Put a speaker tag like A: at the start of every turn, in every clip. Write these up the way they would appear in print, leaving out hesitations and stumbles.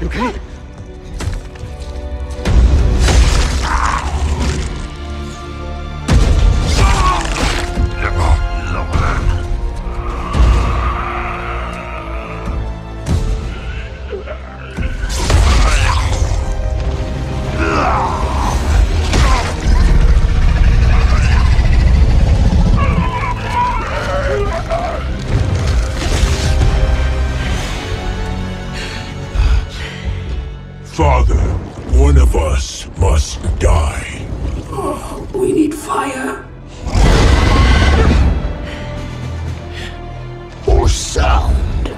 A: okay?
B: Father, one of us must die.
C: Oh, we need fire.
B: Or sound.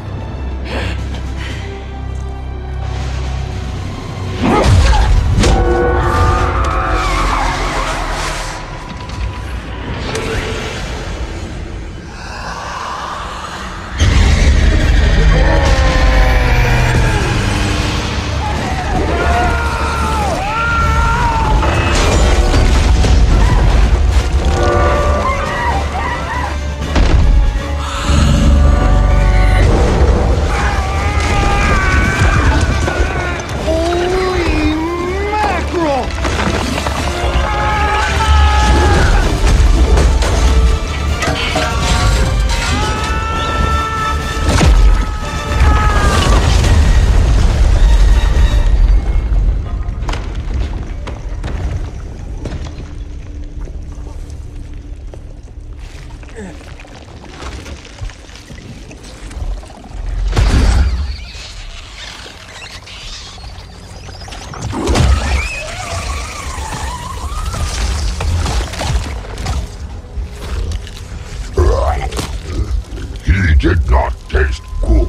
B: He did not taste good.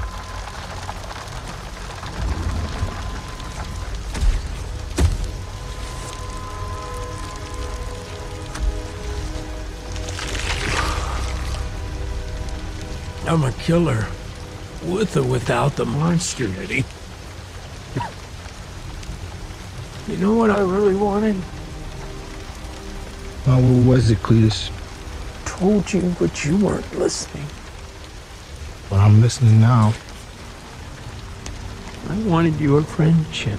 A: I'm a killer. With or without the monster, Eddie. You know what I really wanted?
D: What was it, Cletus?
A: Told you, but you weren't listening.
D: Well, I'm listening now.
A: I wanted your friendship.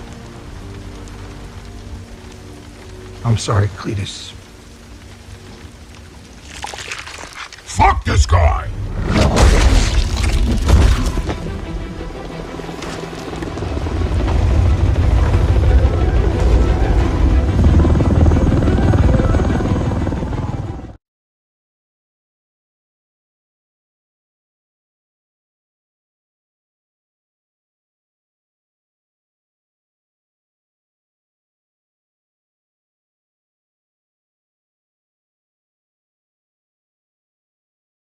D: I'm sorry, Cletus.
B: Fuck this guy!